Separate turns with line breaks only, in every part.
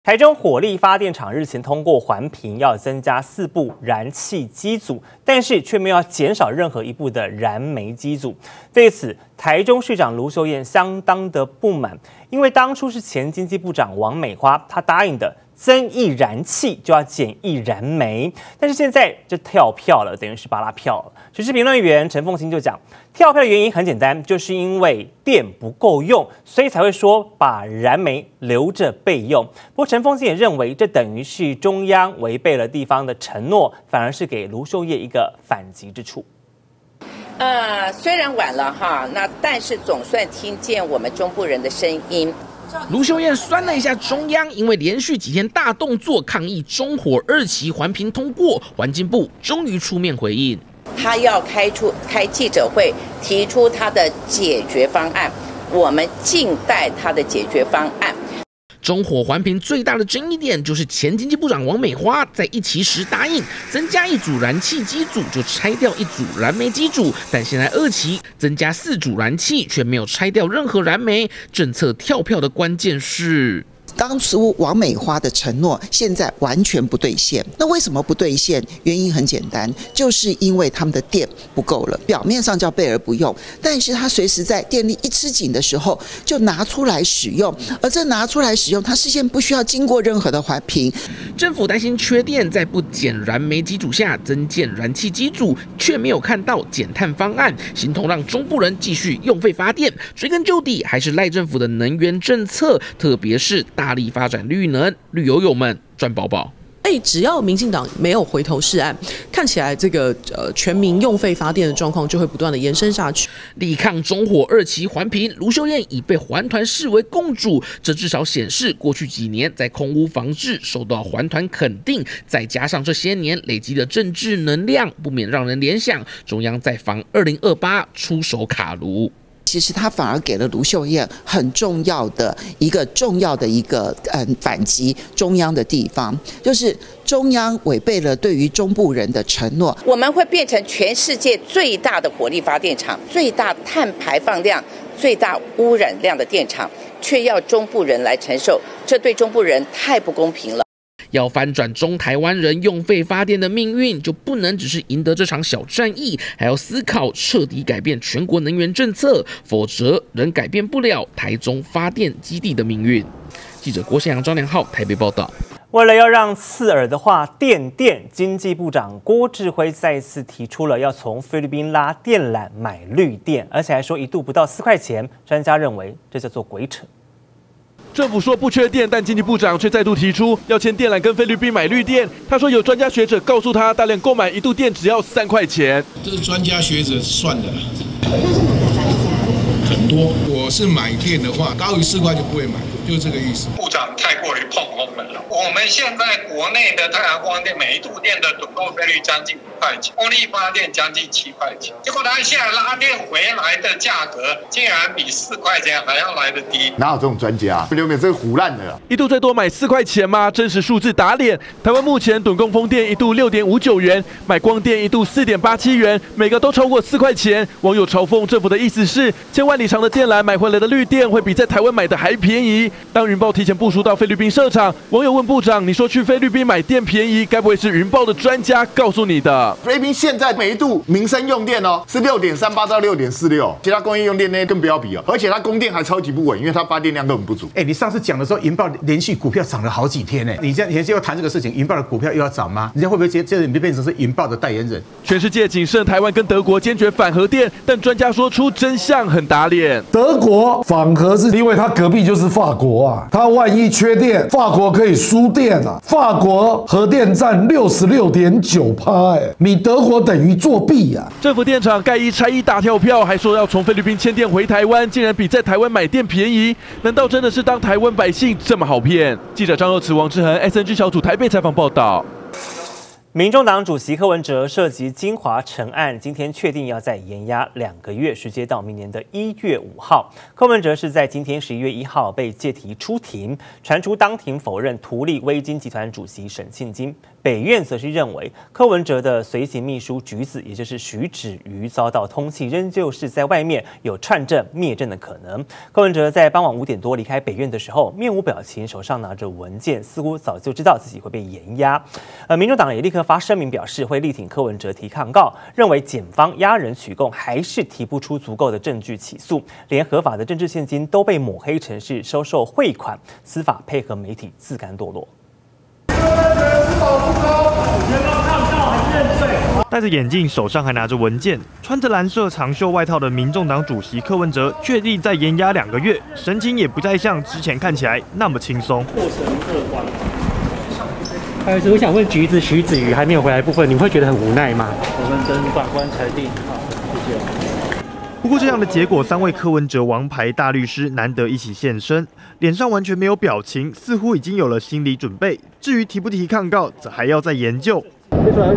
台中火力发电厂日前通过环评，要增加4部燃气机组，但是却没有减少任何一部的燃煤机组。对此，台中市长卢秀燕相当的不满，因为当初是前经济部长王美花，她答应的增益燃气就要减益燃煤，但是现在就跳票了，等于是把拉票了。时事评论员陈凤馨就讲，跳票的原因很简单，就是因为电不够用，所以才会说把燃煤留着备用。不过陈凤馨也认为，这等于是中央违背了地方的承诺，反而是给卢秀燕一个反击之处。
虽然晚了哈，但是总算听见我们中部人的声音。
卢秀燕酸了一下中央，因为连续几天大动作抗议中火2期环评通过，环境部终于出面回应，
他要开记者会，提出他的解决方案，我们静待他的解决方案。
中火环评最大的争议点就是前经济部长王美花在1期时答应增加1组燃气机组就拆掉1组燃煤机组，但现在2期增加4组燃气，却没有拆掉任何燃煤。政策跳票的关键是，
当初王美花的承诺现在完全不兑现。那为什么不兑现？原因很简单，就是因为他们的电不够了。表面上叫备而不用，但是他随时在电力一吃紧的时候就拿出来使用，而这拿出来使用，他事先不需要经过任何的环评。
政府担心缺电，在不减燃煤机组下增建燃气机组，却没有看到减碳方案，形同让中部人继续用废发电。追根究底，还是赖政府的能源政策，特别是大力发展绿能，绿友友们赚饱饱。
只要民进党没有回头是岸，看起来这个全民用废发电的状况就会不断的延伸下去。
力抗中火2期环评，卢秀燕已被环团视为共主，这至少显示过去几年在空污防治受到环团肯定，再加上这些年累积的政治能量，不免让人联想中央在防2028出手卡卢。
其实他反而给了卢秀燕很重要的一个反击中央的地方，就是中央违背了对于中部人的承诺。
我们会变成全世界最大的火力发电厂，最大碳排放量、最大污染量的电厂，却要中部人来承受，这对中部人太不公平了。
要翻转中台湾人用废发电的命运，就不能只是赢得这场小战役，还要思考彻底改变全国能源政策，否则仍改变不了台中发电基地的命运。记者郭宪阳、张良浩台北报道。
为了要让刺耳的话电，经济部长郭志辉再次提出了要从菲律宾拉电缆买绿电，而且还说1度不到4块钱，专家认为这叫做鬼扯。
政府说不缺电，但经济部长却再度提出要签电缆跟菲律宾买绿电。他说有专家学者告诉他，大量购买1度电只要3块钱。
这是专家学者算的啦，很多。我是买电的话，高于4块就不会买，就是这个意思。
部长太过于碰红门了。我们现在国内的太阳光电每1度电的趸购费率将近5块钱，风力发电将近7块钱，结果他现在拉电回来的价格竟然比4块钱还要来得低。
哪有这种专家？刘美这个胡乱的啦
！1度最多买4块钱吗？真实数字打脸。台湾目前趸供风电1度6.59元，买光电1度4.87元，每个都超过4块钱。网友嘲讽政府的意思是，千万里长的电缆买回来的绿电会比在台湾买的还便宜。当云豹提前部署到菲律宾设厂，网友问部长：“你说去菲律宾买电便宜，该不会是云豹的专家告诉你的？”
菲律宾现在每1度民生用电哦是6.38到6.46，其他工业用电呢更不要比哦，而且它供电还超级不稳，因为它发电量根本不足。
你上次讲的时候，云豹连续股票涨了好几天呢，你这样现在又谈这个事情，云豹的股票又要涨吗？人家会不会接着你就变成是云豹的代言人？
全世界仅剩台湾跟德国坚决反核电，但专家说出真相很打脸。
德国反核是因为它隔壁就是法国啊，它万一缺电，法国可以输电啊。法国核电占66.9%，你德国等于作弊啊！
政府电厂盖1拆1大跳票，还说要从菲律宾迁电回台湾，竟然比在台湾买电便宜，难道真的是当台湾百姓这么好骗？记者张若慈、王志恒 SNG 小组台北采访报道。
民众党主席柯文哲涉及金华城案，今天确定要再延押2个月，时间到明年的1月5号。柯文哲是在今天11月1号被借提出庭，传出当庭否认图利威金集团主席沈庆金。北院则是认为柯文哲的随行秘书橘子，也就是徐芷瑜遭到通缉，仍旧是在外面有串证灭证的可能。柯文哲在傍晚5点多离开北院的时候，面无表情，手上拿着文件，似乎早就知道自己会被延押。民众党也立刻发声明表示会力挺柯文哲提抗告，认为检方押人取供还是提不出足够的证据起诉，连合法的政治现金都被抹黑成是收受汇款，司法配合媒体自甘堕落。
戴着眼镜，手上还拿着文件，穿着蓝色长袖外套的民众党主席柯文哲确定再延押2个月，神情也不再像之前看起来那么轻松。过程乐观。
还有，我想问徐子瑜还没有回来的部分，你会觉得很无奈吗？
我们等法官裁定。好，谢谢。不过这样的结果，3位柯文哲王牌大律师难得一起现身，脸上完全没有表情，似乎已经有了心理准备。至于提不提抗告，则还要再研究。
别出来，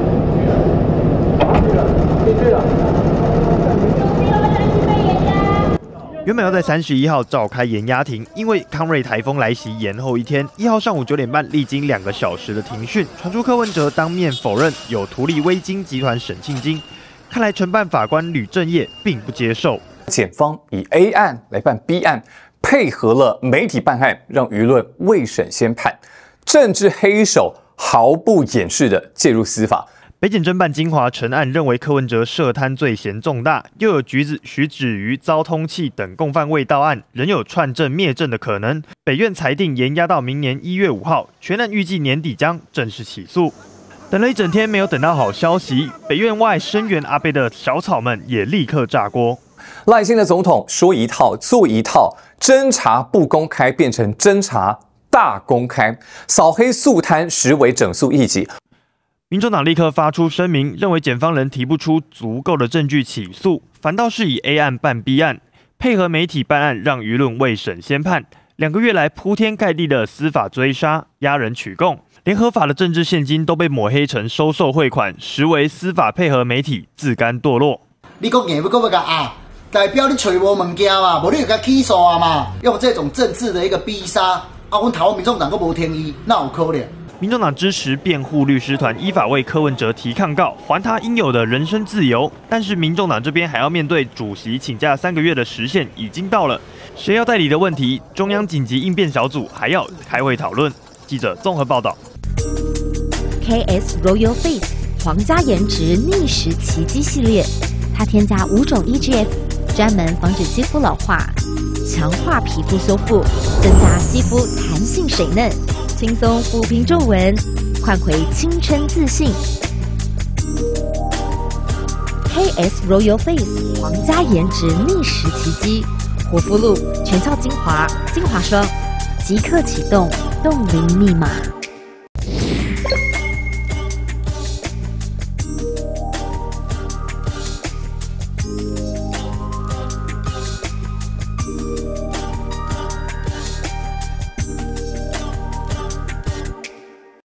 原本要在31号召开延押庭，因为康瑞台风来袭，延后1天。1号上午9点半，历经2个小时的庭讯，传出柯文哲当面否认有图利威金集团沈庆金。看来承办法官吕正业并不接受，
检方以 A 案来办 B 案，配合了媒体办案，让舆论未审先判，政治黑手毫不掩饰的介入司法。
北检侦办金华城案，认为柯文哲涉贪罪嫌重大，又有橘子、徐芷瑜遭通缉等共犯未到案，仍有串证灭证的可能。北院裁定延押到明年1月5号，全案预计年底将正式起诉。等了一整天，没有等到好消息，北院外声援阿贝的小草们也立刻炸锅。
赖清德总统说一套做一套，侦查不公开变成侦查大公开，扫黑肃贪实为整肃异己。
民众党立刻发出声明，认为检方人提不出足够的证据起诉，反倒是以 A 案办 B 案，配合媒体办案，让舆论未审先判。2个月来铺天盖地的司法追杀、押人取供，连合法的政治现金都被抹黑成收受汇款，实为司法配合媒体自甘堕落。
你讲硬要讲要甲啊，代表你找无物件嘛，无你就甲起诉啊嘛，用这种政治的一个逼杀，啊，阮台湾民众党都无听伊，那有可能？
民众党支持辩护律师团依法为柯文哲提抗告，还他应有的人身自由。但是民众党这边还要面对主席请假3个月的时限已经到了，谁要代理的问题，中央紧急应变小组还要开会讨论。记者综合报道。
KS Royal Face 皇家颜值逆时奇迹系列，它添加5种 EGF， 专门防止肌肤老化，强化皮肤修复，增加肌肤弹性水嫩。轻松抚平皱纹，换回青春自信。KS Royal Face 皇家颜值逆时奇迹，活肤露、全效精华、精华霜，即刻启动冻龄密码。